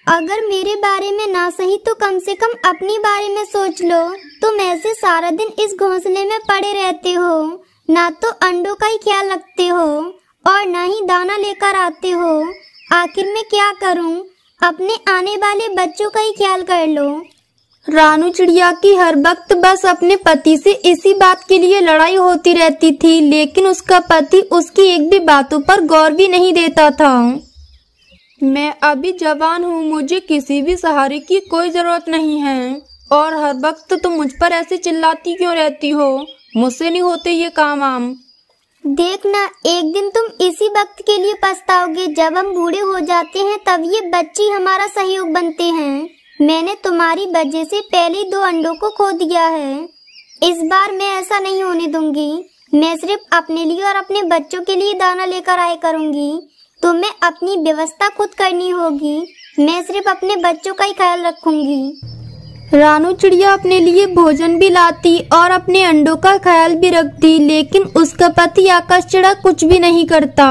अगर मेरे बारे में ना सही तो कम से कम अपनी बारे में सोच लो। तुम ऐसे सारा दिन इस घोंसले में पड़े रहते हो, ना तो अंडों का ही ख्याल रखते हो और ना ही दाना लेकर आते हो। आखिर मैं क्या करूं? अपने आने वाले बच्चों का ही ख्याल कर लो। रानू चिड़िया की हर वक्त बस अपने पति से इसी बात के लिए लड़ाई होती रहती थी, लेकिन उसका पति उसकी एक भी बातों पर गौर भी नहीं देता था। मैं अभी जवान हूँ, मुझे किसी भी सहारे की कोई जरूरत नहीं है। और हर वक्त तुम मुझ पर ऐसे चिल्लाती क्यों रहती हो? मुझसे नहीं होते ये काम आम। देखना, एक दिन तुम इसी वक्त के लिए पछताओगे। जब हम बूढ़े हो जाते हैं तब ये बच्चे हमारा सहयोग बनते हैं। मैंने तुम्हारी वजह से पहले 2 अंडों को खो दिया है। इस बार मैं ऐसा नहीं होने दूंगी। मैं सिर्फ अपने लिए और अपने बच्चों के लिए दाना लेकर आया करूंगी। तुम्हें अपनी व्यवस्था खुद करनी होगी। मैं सिर्फ अपने बच्चों का ही ख्याल रखूंगी। रानू चिड़िया अपने लिए भोजन भी लाती और अपने अंडों का ख्याल भी रखती, लेकिन उसका पति आकाश चिड़ा कुछ भी नहीं करता।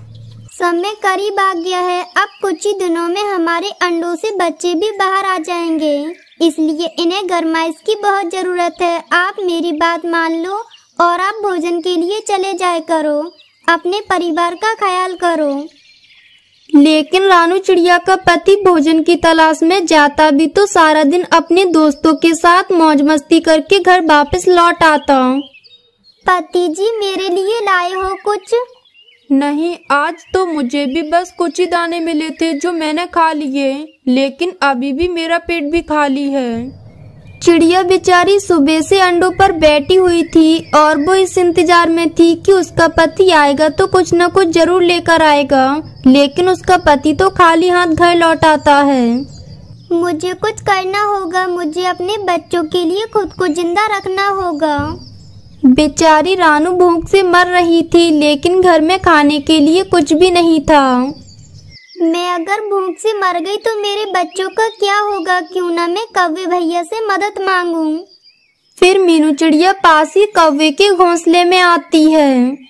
समय करीब आ गया है। अब कुछ ही दिनों में हमारे अंडों से बच्चे भी बाहर आ जाएंगे, इसलिए इन्हें गरमाइश की बहुत जरूरत है। आप मेरी बात मान लो और आप भोजन के लिए चले जाया करो। अपने परिवार का ख्याल करो। लेकिन रानू चिड़िया का पति भोजन की तलाश में जाता भी तो सारा दिन अपने दोस्तों के साथ मौज मस्ती करके घर वापस लौट आता। पति जी, मेरे लिए लाए हो कुछ? नहीं, आज तो मुझे भी बस कुछ ही दाने मिले थे जो मैंने खा लिए, लेकिन अभी भी मेरा पेट भी खाली है। चिड़िया बेचारी सुबह से अंडों पर बैठी हुई थी और वो इस इंतजार में थी कि उसका पति आएगा तो कुछ न कुछ जरूर लेकर आएगा, लेकिन उसका पति तो खाली हाथ घर लौट आता है। मुझे कुछ करना होगा। मुझे अपने बच्चों के लिए खुद को जिंदा रखना होगा। बेचारी रानू भूख से मर रही थी, लेकिन घर में खाने के लिए कुछ भी नहीं था। मैं अगर भूख से मर गई तो मेरे बच्चों का क्या होगा? क्यों ना मैं कौवे भैया से मदद मांगूं। फिर मीनू चिड़िया पास ही कौवे के घोंसले में आती है।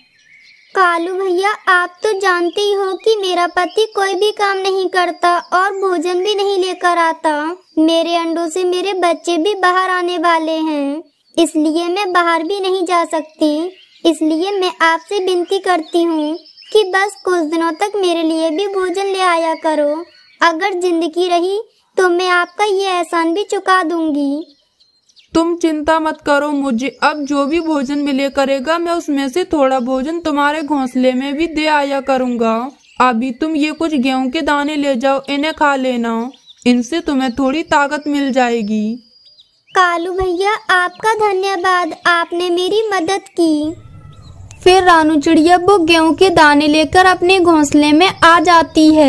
कालू भैया, आप तो जानते ही हो कि मेरा पति कोई भी काम नहीं करता और भोजन भी नहीं लेकर आता। मेरे अंडों से मेरे बच्चे भी बाहर आने वाले हैं, इसलिए मैं बाहर भी नहीं जा सकती। इसलिए मैं आपसे विनती करती हूँ कि बस कुछ दिनों तक मेरे लिए भी भोजन ले आया करो। अगर जिंदगी रही तो मैं आपका ये एहसान भी चुका दूंगी। तुम चिंता मत करो, मुझे अब जो भी भोजन मिले करेगा मैं उसमें से थोड़ा भोजन तुम्हारे घोंसले में भी दे आया करूँगा। अभी तुम ये कुछ गेहूं के दाने ले जाओ, इन्हें खा लेना, इनसे तुम्हें थोड़ी ताकत मिल जाएगी। कालू भैया, आपका धन्यवाद, आपने मेरी मदद की। फिर रानू चिड़िया वो गेहूं के दाने लेकर अपने घोंसले में आ जाती है।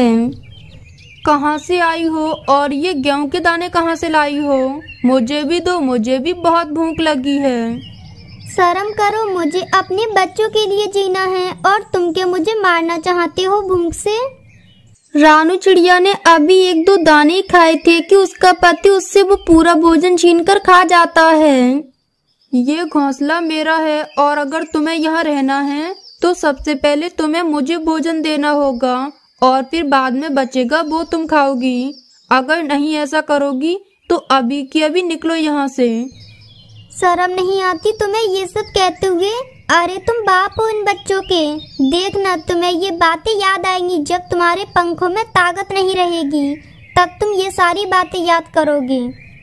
कहाँ से आई हो और ये गेहूं के दाने कहाँ से लाई हो? मुझे भी दो, मुझे भी बहुत भूख लगी है। शर्म करो, मुझे अपने बच्चों के लिए जीना है और तुम क्या मुझे मारना चाहते हो भूख से? रानू चिड़िया ने अभी 1-2 दाने खाए थे कि उसका पति उससे वो पूरा भोजन छीनकर खा जाता है। ये घोंसला मेरा है और अगर तुम्हें यहाँ रहना है तो सबसे पहले तुम्हें मुझे भोजन देना होगा और फिर बाद में बचेगा वो तुम खाओगी। अगर नहीं ऐसा करोगी तो अभी की अभी निकलो यहाँ से। शर्म नहीं आती तुम्हें ये सब कहते हुए? अरे तुम बाप हो इन बच्चों के। देखना, तुम्हें ये बातें याद आएंगी जब तुम्हारे पंखों में ताकत नहीं रहेगी, तब तुम ये सारी बातें याद करोगे।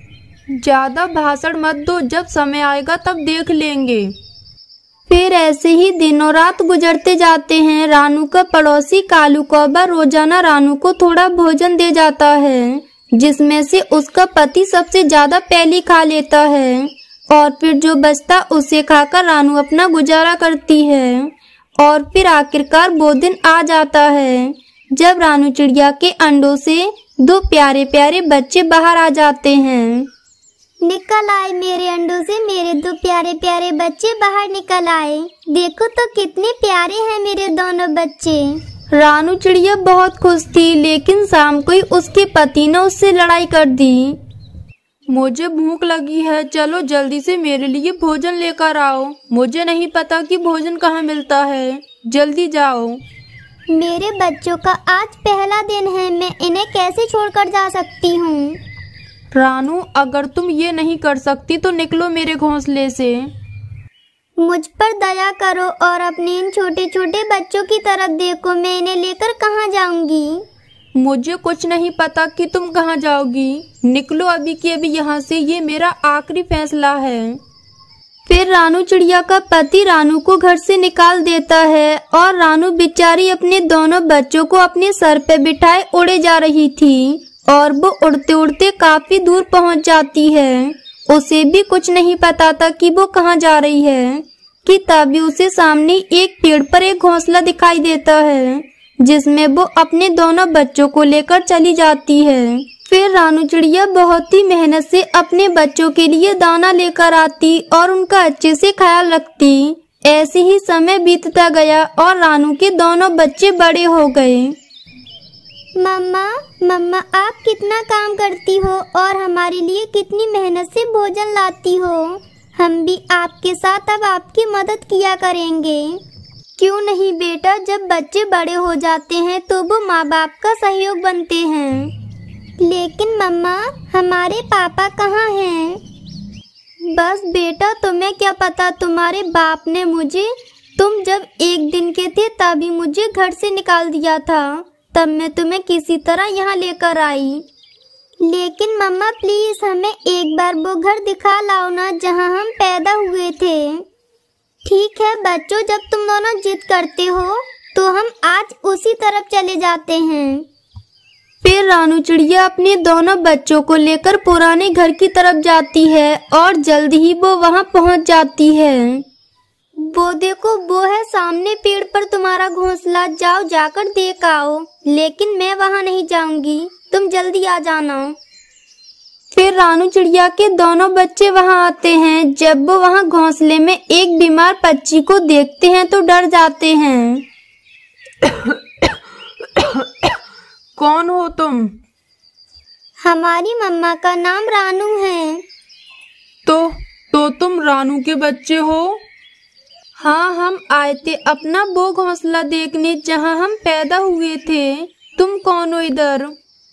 ज्यादा भाषण मत दो, जब समय आएगा तब देख लेंगे। फिर ऐसे ही दिनों रात गुजरते जाते हैं। रानू का पड़ोसी कालू कौवा रोजाना रानू को थोड़ा भोजन दे जाता है, जिसमें से उसका पति सबसे ज्यादा पहले खा लेता है और फिर जो बचता उसे खाकर रानू अपना गुजारा करती है। और फिर आखिरकार वो दिन आ जाता है जब रानू चिड़िया के अंडों से 2 प्यारे प्यारे बच्चे बाहर आ जाते हैं। निकल आए मेरे अंडों से मेरे 2 प्यारे प्यारे बच्चे बाहर निकल आए। देखो तो कितने प्यारे हैं मेरे दोनों बच्चे। रानू चिड़िया बहुत खुश थी, लेकिन शाम को ही उसके पति ने उससे लड़ाई कर दी। मुझे भूख लगी है, चलो जल्दी से मेरे लिए भोजन लेकर आओ। मुझे नहीं पता कि भोजन कहाँ मिलता है, जल्दी जाओ। मेरे बच्चों का आज पहला दिन है, मैं इन्हें कैसे छोड़कर जा सकती हूँ। रानू, अगर तुम ये नहीं कर सकती तो निकलो मेरे घोंसले से। मुझ पर दया करो और अपने इन छोटे छोटे बच्चों की तरफ देखो। मैं इन्हें लेकर कहाँ जाऊंगी? मुझे कुछ नहीं पता कि तुम कहाँ जाओगी। निकलो अभी की अभी यहाँ से, ये मेरा आखिरी फैसला है। फिर रानू चिड़िया का पति रानू को घर से निकाल देता है और रानू बेचारी अपने दोनों बच्चों को अपने सर पे बिठाए उड़े जा रही थी और वो उड़ते उड़ते काफी दूर पहुंच जाती है। उसे भी कुछ नहीं पता था कि वो कहाँ जा रही है कि तभी उसे सामने एक पेड़ पर एक घोंसला दिखाई देता है जिसमें वो अपने दोनों बच्चों को लेकर चली जाती है। फिर रानू चिड़िया बहुत ही मेहनत से अपने बच्चों के लिए दाना लेकर आती और उनका अच्छे से ख्याल रखती। ऐसे ही समय बीतता गया और रानू के दोनों बच्चे बड़े हो गए। मम्मा, मम्मा, आप कितना काम करती हो और हमारे लिए कितनी मेहनत से भोजन लाती हो। हम भी आपके साथ अब आपकी मदद किया करेंगे। क्यों नहीं बेटा, जब बच्चे बड़े हो जाते हैं तो वो माँ बाप का सहयोग बनते हैं। लेकिन मम्मा, हमारे पापा कहाँ हैं? बस बेटा, तुम्हें क्या पता, तुम्हारे बाप ने मुझे, तुम जब 1 दिन के थे तभी मुझे घर से निकाल दिया था। तब मैं तुम्हें किसी तरह यहाँ लेकर आई। लेकिन मम्मा प्लीज हमें एक बार वो घर दिखा लाओ ना जहाँ हम पैदा हुए थे। ठीक है बच्चों, जब तुम दोनों जिद करते हो तो हम आज उसी तरफ चले जाते हैं। फिर रानू चिड़िया अपने दोनों बच्चों को लेकर पुराने घर की तरफ जाती है और जल्द ही वो वहाँ पहुँच जाती है। वो देखो, वो है सामने पेड़ पर तुम्हारा घोंसला, जाओ जाकर देख आओ। लेकिन मैं वहाँ नहीं जाऊंगी, तुम जल्दी आ जाना। फिर रानू चिड़िया के दोनों बच्चे वहाँ आते हैं। जब वो वहाँ घोंसले में एक बीमार पक्षी को देखते हैं तो डर जाते हैं। कौन हो तुम? हमारी मम्मा का नाम रानू है। तो तुम रानू के बच्चे हो? हाँ, हम आए थे अपना वो घोंसला देखने जहाँ हम पैदा हुए थे। तुम कौन हो इधर?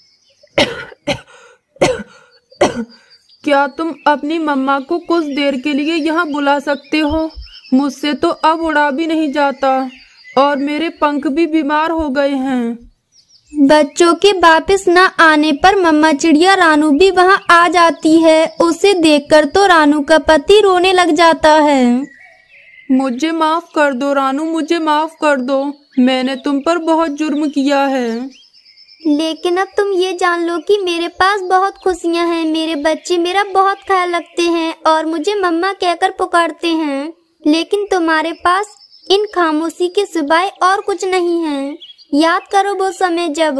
क्या तुम अपनी मम्मा को कुछ देर के लिए यहाँ बुला सकते हो? मुझसे तो अब उड़ा भी नहीं जाता और मेरे पंख भी बीमार हो गए हैं। बच्चों के वापस न आने पर मम्मा चिड़िया रानू भी वहाँ आ जाती है। उसे देखकर तो रानू का पति रोने लग जाता है। मुझे माफ कर दो रानू, मुझे माफ कर दो। मैंने तुम पर बहुत जुर्म किया है। लेकिन अब तुम ये जान लो कि मेरे पास बहुत खुशियाँ हैं। मेरे बच्चे मेरा बहुत ख्याल रखते हैं और मुझे मम्मा कहकर पुकारते हैं। लेकिन तुम्हारे पास इन खामोशी के सिवाय और कुछ नहीं है। याद करो वो समय जब।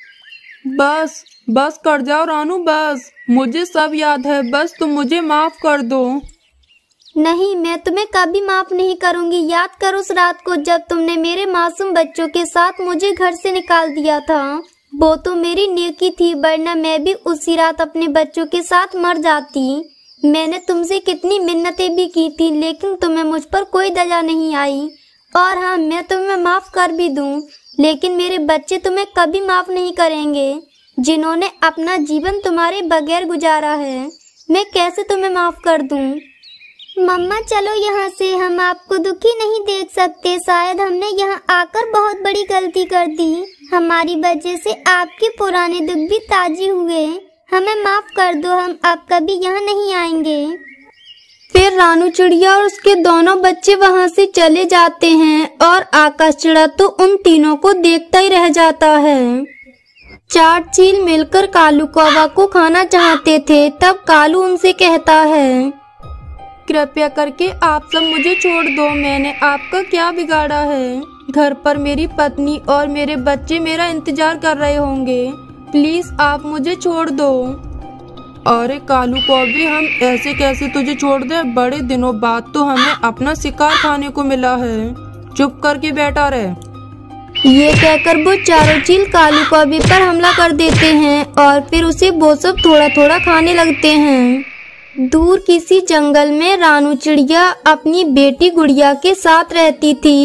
बस कर जाओ रानू, बस। मुझे सब याद है, बस तुम मुझे माफ कर दो। नहीं, मैं तुम्हें कभी माफ नहीं करूंगी। याद करो उस रात को जब तुमने मेरे मासूम बच्चों के साथ मुझे घर से निकाल दिया था। वो तो मेरी नेकी थी, वरना मैं भी उसी रात अपने बच्चों के साथ मर जाती। मैंने तुमसे कितनी मिन्नतें भी की थी, लेकिन तुम्हें मुझ पर कोई दया नहीं आई। और हाँ, मैं तुम्हें माफ कर भी दूं, लेकिन मेरे बच्चे तुम्हें कभी माफ नहीं करेंगे, जिन्होंने अपना जीवन तुम्हारे बगैर गुजारा है। मैं कैसे तुम्हें माफ कर दूं? मम्मा चलो यहाँ से, हम आपको दुखी नहीं देख सकते। शायद हमने यहाँ आकर बहुत बड़ी गलती कर दी। हमारी वजह से आपके पुराने दुख भी ताजे हुए। हमें माफ कर दो, हम अब कभी यहाँ नहीं आएंगे। फिर रानू चिड़िया और उसके दोनों बच्चे वहाँ से चले जाते हैं और आकाश चिड़ा तो उन तीनों को देखता ही रह जाता है। 4 चील मिलकर कालू कौवा को खाना चाहते थे। तब कालू उनसे कहता है, कृपया करके आप सब मुझे छोड़ दो। मैंने आपका क्या बिगाड़ा है? घर पर मेरी पत्नी और मेरे बच्चे मेरा इंतजार कर रहे होंगे। प्लीज आप मुझे छोड़ दो। अरे कालू कौवे, हम ऐसे कैसे तुझे छोड़ दें? बड़े दिनों बाद तो हमें अपना शिकार खाने को मिला है। चुप करके बैठा रहे। ये कहकर वो चारों चील कालू कौवे पर हमला कर देते हैं और फिर उसे वो सब थोड़ा थोड़ा खाने लगते हैं। दूर किसी जंगल में रानू चिड़िया अपनी बेटी गुड़िया के साथ रहती थी।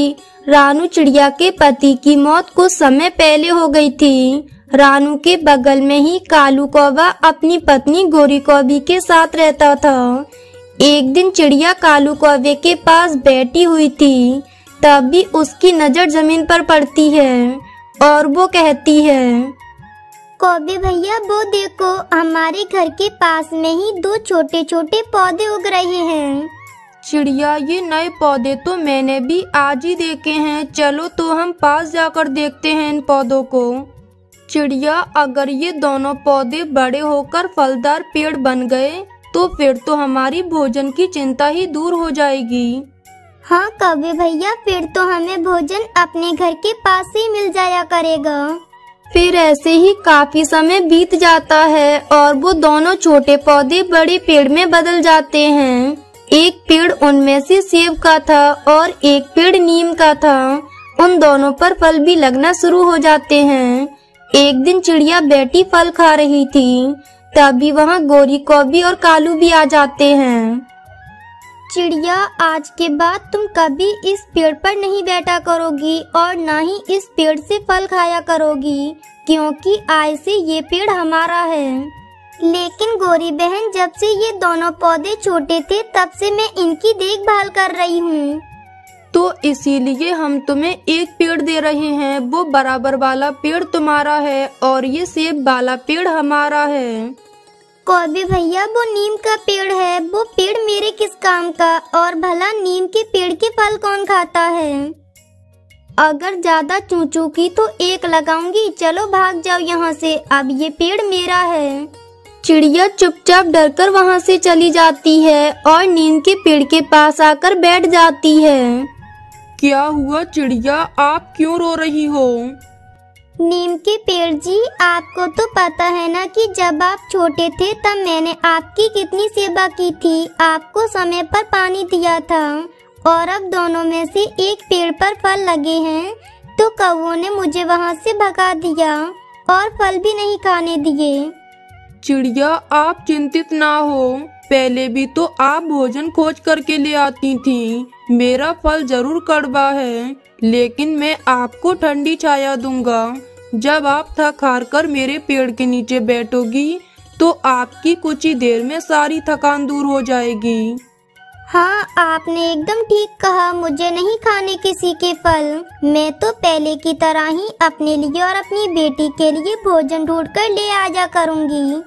रानू चिड़िया के पति की मौत कुछ समय पहले हो गई थी। रानू के बगल में ही कालू कौवा अपनी पत्नी गोरी कौवी के साथ रहता था। एक दिन चिड़िया कालू कौवे के पास बैठी हुई थी, तभी उसकी नजर जमीन पर पड़ती है और वो कहती है, कौवे भैया वो देखो, हमारे घर के पास में ही दो छोटे छोटे पौधे उग रहे हैं। चिड़िया ये नए पौधे तो मैंने भी आज ही देखे हैं, चलो तो हम पास जाकर देखते हैं इन पौधों को। चिड़िया अगर ये दोनों पौधे बड़े होकर फलदार पेड़ बन गए तो फिर तो हमारी भोजन की चिंता ही दूर हो जाएगी। हाँ कौवे भैया, फिर तो हमें भोजन अपने घर के पास ही मिल जाया करेगा। फिर ऐसे ही काफी समय बीत जाता है और वो दोनों छोटे पौधे बड़े पेड़ में बदल जाते हैं। एक पेड़ उनमें से सेब का था और एक पेड़ नीम का था। उन दोनों पर फल भी लगना शुरू हो जाते हैं। एक दिन चिड़िया बैठी फल खा रही थी, तभी वहाँ गोरी कौवी और कालू भी आ जाते हैं। चिड़िया, आज के बाद तुम कभी इस पेड़ पर नहीं बैठा करोगी और ना ही इस पेड़ से फल खाया करोगी, क्योंकि आज से ये पेड़ हमारा है। लेकिन गोरी बहन, जब से ये दोनों पौधे छोटे थे तब से मैं इनकी देखभाल कर रही हूँ। तो इसीलिए हम तुम्हें एक पेड़ दे रहे हैं। वो बराबर वाला पेड़ तुम्हारा है और ये सेब वाला पेड़ हमारा है। कौवे भैया, वो नीम का पेड़ है, वो पेड़ मेरे किस काम का? और भला नीम के पेड़ के फल कौन खाता है? अगर ज्यादा चूचू की तो एक लगाऊंगी। चलो भाग जाओ यहाँ से, अब ये पेड़ मेरा है। चिड़िया चुपचाप डरकर वहाँ से चली जाती है और नीम के पेड़ के पास आकर बैठ जाती है। क्या हुआ चिड़िया, आप क्यों रो रही हो? नीम के पेड़ जी, आपको तो पता है ना कि जब आप छोटे थे तब मैंने आपकी कितनी सेवा की थी, आपको समय पर पानी दिया था, और अब दोनों में से एक पेड़ पर फल लगे हैं तो कौवों ने मुझे वहाँ से भगा दिया और फल भी नहीं खाने दिए। चिड़िया, आप चिंतित ना हो, पहले भी तो आप भोजन खोज करके ले आती थी। मेरा फल जरूर कड़वा है, लेकिन मैं आपको ठंडी छाया दूंगा। जब आप थक हार कर मेरे पेड़ के नीचे बैठोगी तो आपकी कुछ ही देर में सारी थकान दूर हो जाएगी। हाँ, आपने एकदम ठीक कहा, मुझे नहीं खाने किसी के फल। मैं तो पहले की तरह ही अपने लिए और अपनी बेटी के लिए भोजन ढूंढकर ले आजा करूँगी।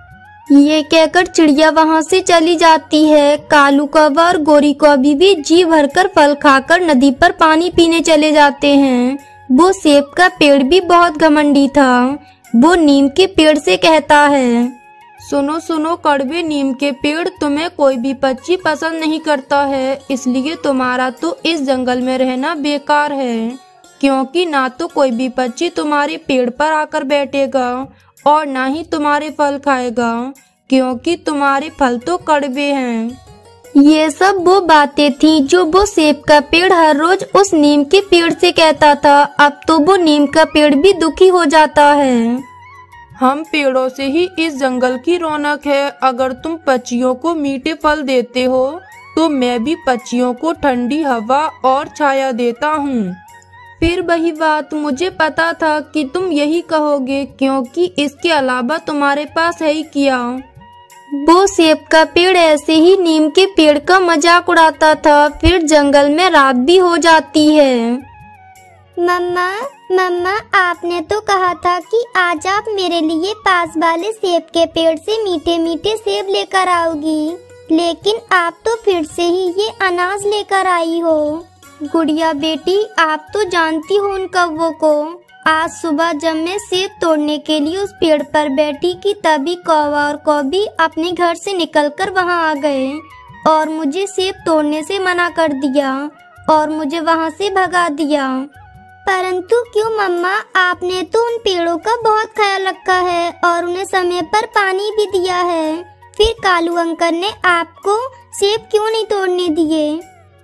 ये कहकर चिड़िया वहाँ से चली जाती है। कालू कौवा और गोरी कौवी भी जी भरकर फल खाकर नदी पर पानी पीने चले जाते हैं। वो सेब का पेड़ भी बहुत घमंडी था। वो नीम के पेड़ से कहता है, सुनो सुनो कड़वे नीम के पेड़, तुम्हें कोई भी पक्षी पसंद नहीं करता है, इसलिए तुम्हारा तो इस जंगल में रहना बेकार है, क्योंकि ना तो कोई भी पक्षी तुम्हारे पेड़ पर आकर बैठेगा और ना ही तुम्हारे फल खाएगा, क्योंकि तुम्हारे फल तो कड़वे हैं। ये सब वो बातें थी जो वो सेब का पेड़ हर रोज उस नीम के पेड़ से कहता था। अब तो वो नीम का पेड़ भी दुखी हो जाता है। हम पेड़ों से ही इस जंगल की रौनक है। अगर तुम पक्षियों को मीठे फल देते हो तो मैं भी पक्षियों को ठंडी हवा और छाया देता हूँ। फिर वही बात, मुझे पता था कि तुम यही कहोगे, क्योंकि इसके अलावा तुम्हारे पास है ही क्या। वो सेब का पेड़ ऐसे ही नीम के पेड़ का मजाक उड़ाता था। फिर जंगल में रात भी हो जाती है। मम्मा, मम्मा, आपने तो कहा था कि आज आप मेरे लिए पास वाले सेब के पेड़ से मीठे मीठे सेब लेकर आओगी, लेकिन आप तो फिर से ही ये अनाज लेकर आई हो। गुड़िया बेटी, आप तो जानती हो उन कौवों को। आज सुबह जब मैं सेब तोड़ने के लिए उस पेड़ पर बैठी कि तभी कौवा और कौवी अपने घर से निकलकर वहां आ गए और मुझे सेब तोड़ने से मना कर दिया और मुझे वहां से भगा दिया। परंतु क्यों मम्मा, आपने तो उन पेड़ों का बहुत ख्याल रखा है और उन्हें समय पर पानी भी दिया है। फिर कालू अंकल ने आपको सेब क्यों नहीं तोड़ने दिए?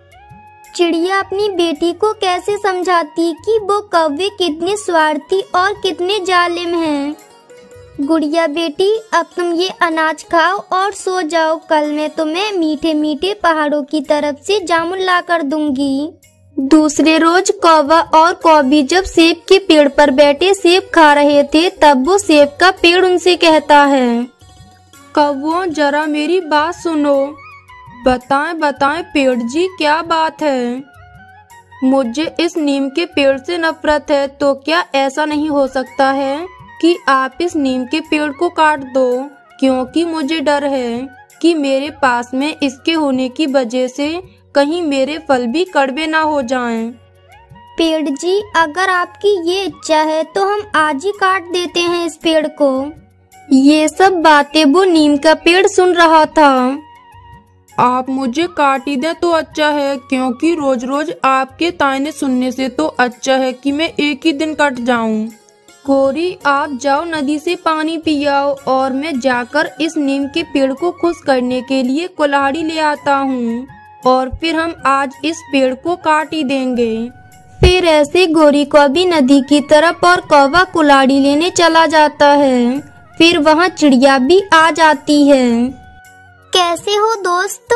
चिड़िया अपनी बेटी को कैसे समझाती कि वो कौवे कितने स्वार्थी और कितने जालिम हैं। गुड़िया बेटी, अब तुम ये अनाज खाओ और सो जाओ। कल मैं तुम्हें मीठे मीठे पहाड़ों की तरफ से जामुन ला कर दूंगी। दूसरे रोज कौवा और कौवी जब सेब के पेड़ पर बैठे सेब खा रहे थे, तब वो सेब का पेड़ उनसे कहता है, कौवों जरा मेरी बात सुनो। बताएं बताएं पेड़ जी, क्या बात है? मुझे इस नीम के पेड़ से नफरत है, तो क्या ऐसा नहीं हो सकता है कि आप इस नीम के पेड़ को काट दो, क्योंकि मुझे डर है कि मेरे पास में इसके होने की वजह से कहीं मेरे फल भी कड़वे ना हो जाएं। पेड़ जी, अगर आपकी ये इच्छा है तो हम आज ही काट देते हैं इस पेड़ को। ये सब बातें वो नीम का पेड़ सुन रहा था। आप मुझे काट ही दें तो अच्छा है, क्योंकि रोज रोज आपके ताने सुनने से तो अच्छा है कि मैं एक ही दिन कट जाऊं। गौरी, आप जाओ नदी से पानी पियाओ और मैं जाकर इस नीम के पेड़ को खुश करने के लिए कुल्हाड़ी ले आता हूँ, और फिर हम आज इस पेड़ को काट ही देंगे। फिर ऐसे गौरी कौवी नदी की तरफ और कौवा कुल्हाड़ी लेने चला जाता है। फिर वहाँ चिड़िया भी आ जाती है। कैसे हो दोस्त?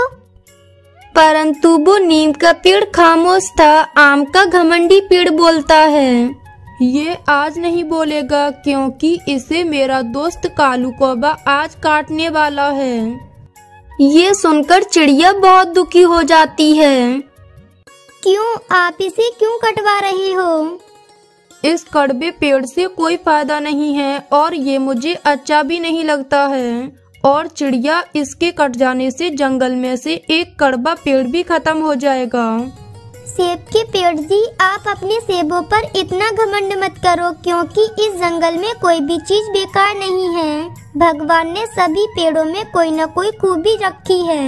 परंतु वो नीम का पेड़ खामोश था। आम का घमंडी पेड़ बोलता है, ये आज नहीं बोलेगा, क्योंकि इसे मेरा दोस्त कालू कौवा आज काटने वाला है। ये सुनकर चिड़िया बहुत दुखी हो जाती है। क्यों? आप इसे क्यों कटवा रहे हो? इस कड़वे पेड़ से कोई फायदा नहीं है और ये मुझे अच्छा भी नहीं लगता है, और चिड़िया, इसके कट जाने से जंगल में से एक कड़वा पेड़ भी खत्म हो जाएगा। सेब के पेड़ जी, आप अपने सेबों पर इतना घमंड मत करो, क्योंकि इस जंगल में कोई भी चीज बेकार नहीं है। भगवान ने सभी पेड़ों में कोई न कोई खूबी रखी है।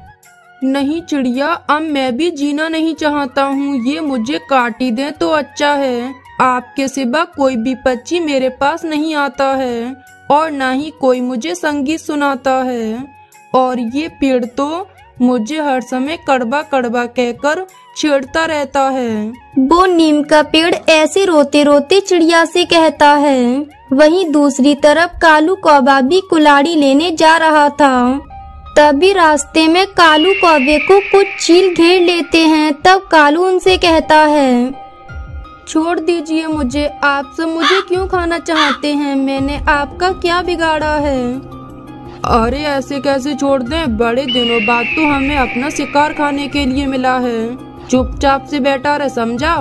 नहीं चिड़िया, अब मैं भी जीना नहीं चाहता हूँ। ये मुझे काट ही दें तो अच्छा है। आपके सिवा कोई भी पक्षी मेरे पास नहीं आता है और न ही कोई मुझे संगीत सुनाता है, और ये पेड़ तो मुझे हर समय कड़वा कड़वा कहकर छेड़ता रहता है। वो नीम का पेड़ ऐसे रोते रोते चिड़िया से कहता है। वहीं दूसरी तरफ कालू कौवा भी कुल्हाड़ी लेने जा रहा था। तभी रास्ते में कालू कौवे को कुछ चील घेर लेते हैं। तब कालू उनसे कहता है, छोड़ दीजिए मुझे, आप सब मुझे क्यों खाना चाहते हैं? मैंने आपका क्या बिगाड़ा है? अरे ऐसे कैसे छोड़ दें? बड़े दिनों बाद तो हमें अपना शिकार खाने के लिए मिला है। चुपचाप से बैठा रहे, समझा?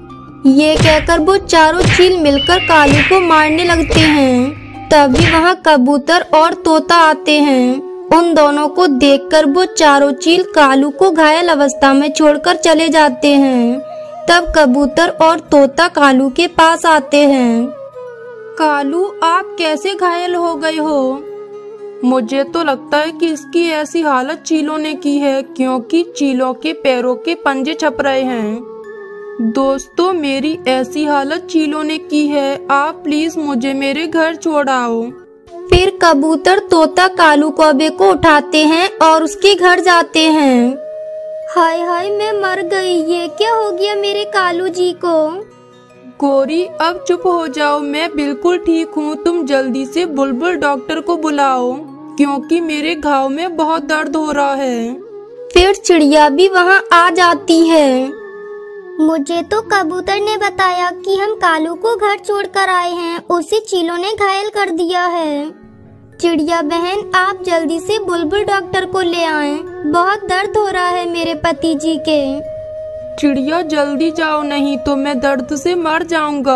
ये कहकर वो चारों चील मिलकर कालू को मारने लगते हैं। तभी वहाँ कबूतर और तोता आते हैं। उन दोनों को देखकर वो चारों चील कालू को घायल अवस्था में छोड़कर चले जाते हैं। तब कबूतर और तोता कालू के पास आते हैं। कालू, आप कैसे घायल हो गए हो? मुझे तो लगता है कि इसकी ऐसी हालत चीलों ने की है, क्योंकि चीलों के पैरों के पंजे छप रहे हैं। दोस्तों, मेरी ऐसी हालत चीलों ने की है। आप प्लीज मुझे मेरे घर छोड़ाओ। फिर कबूतर तोता कालू कौवे को उठाते हैं और उसके घर जाते हैं। हाय हाय, मैं मर गई। ये क्या हो गया मेरे कालू जी को? गौरी, अब चुप हो जाओ, मैं बिल्कुल ठीक हूँ। तुम जल्दी से बुलबुल डॉक्टर को बुलाओ, क्योंकि मेरे घाव में बहुत दर्द हो रहा है। फिर चिड़िया भी वहाँ आ जाती है। मुझे तो कबूतर ने बताया कि हम कालू को घर छोड़कर आए हैं, उसे चीलों ने घायल कर दिया है। चिड़िया बहन, आप जल्दी से बुलबुल डॉक्टर को ले आएं। बहुत दर्द हो रहा है मेरे पति जी के। चिड़िया जल्दी जाओ, नहीं तो मैं दर्द से मर जाऊंगा।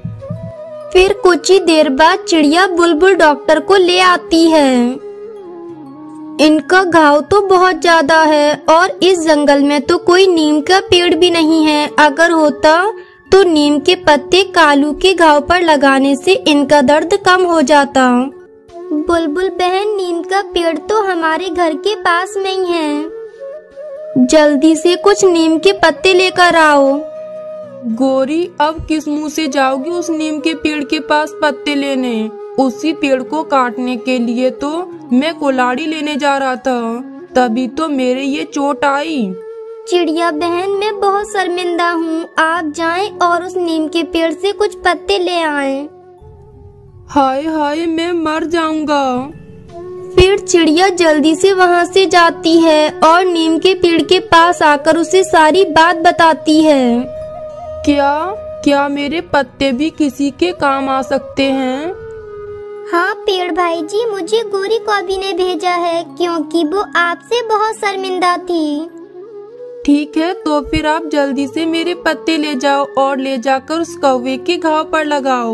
फिर कुछ ही देर बाद चिड़िया बुलबुल डॉक्टर को ले आती है। इनका घाव तो बहुत ज्यादा है और इस जंगल में तो कोई नीम का पेड़ भी नहीं है। अगर होता तो नीम के पत्ते कालू के घाव पर लगाने से इनका दर्द कम हो जाता। बुलबुल बहन, नीम का पेड़ तो हमारे घर के पास में ही है। जल्दी से कुछ नीम के पत्ते लेकर आओ। गौरी, अब किस मुंह से जाओगी उस नीम के पेड़ के पास पत्ते लेने? उसी पेड़ को काटने के लिए तो मैं कुल्हाड़ी लेने जा रहा था, तभी तो मेरे ये चोट आई। चिड़िया बहन, मैं बहुत शर्मिंदा हूँ। आप जाएं और उस नीम के पेड़ से कुछ पत्ते ले आएं। हाय हाय, मैं मर जाऊंगा। फिर चिड़िया जल्दी से वहाँ से जाती है और नीम के पेड़ के पास आकर उसे सारी बात बताती है। क्या मेरे पत्ते भी किसी के काम आ सकते हैं? हाँ पेड़ भाई जी, मुझे गोरी कौवी ने भेजा है क्योंकि वो आपसे बहुत शर्मिंदा थी। ठीक है, तो फिर आप जल्दी से मेरे पत्ते ले जाओ और ले जाकर उस कौवे के घाव पर लगाओ।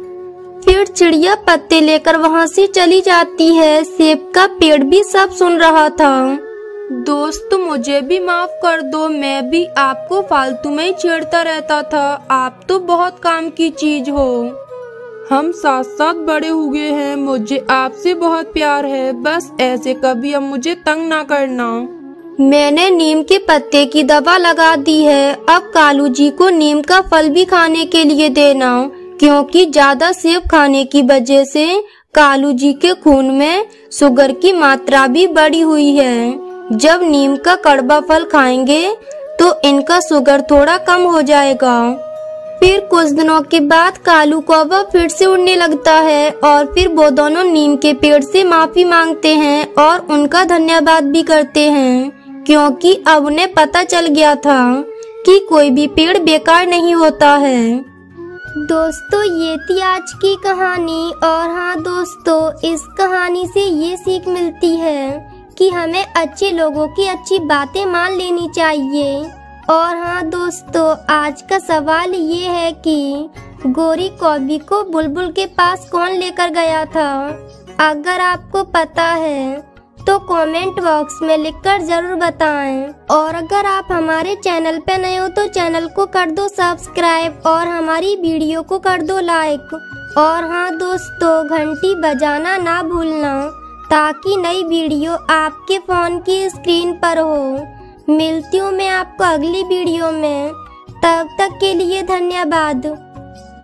फिर चिड़िया पत्ते लेकर वहाँ से चली जाती है। सेब का पेड़ भी सब सुन रहा था। दोस्त मुझे भी माफ कर दो, मैं भी आपको फालतू में ही छेड़ता रहता था। आप तो बहुत काम की चीज हो। हम साथ साथ बड़े हुए हैं, मुझे आपसे बहुत प्यार है, बस ऐसे कभी अब मुझे तंग ना करना। मैंने नीम के पत्ते की दवा लगा दी है। अब कालू जी को नीम का फल भी खाने के लिए देना, क्योंकि ज्यादा सेब खाने की वजह से कालू जी के खून में शुगर की मात्रा भी बढ़ी हुई है। जब नीम का कड़वा फल खाएंगे तो इनका शुगर थोड़ा कम हो जाएगा। फिर कुछ दिनों के बाद कालू कौवा फिर से उड़ने लगता है और फिर वो दोनों नीम के पेड़ से माफी मांगते हैं और उनका धन्यवाद भी करते हैं, क्योंकि अब उन्हें पता चल गया था कि कोई भी पेड़ बेकार नहीं होता है। दोस्तों ये थी आज की कहानी। और हाँ दोस्तों, इस कहानी से ये सीख मिलती है कि हमें अच्छे लोगों की अच्छी बातें मान लेनी चाहिए। और हाँ दोस्तों, आज का सवाल ये है कि गोरी कौवी को बुलबुल के पास कौन लेकर गया था? अगर आपको पता है तो कमेंट बॉक्स में लिखकर जरूर बताएं। और अगर आप हमारे चैनल पे नए हो तो चैनल को कर दो सब्सक्राइब और हमारी वीडियो को कर दो लाइक। और हाँ दोस्तों, घंटी बजाना ना भूलना ताकि नई वीडियो आपके फोन की स्क्रीन पर हो। मिलती हूँ मैं आपको अगली वीडियो में, तब तक के लिए धन्यवाद।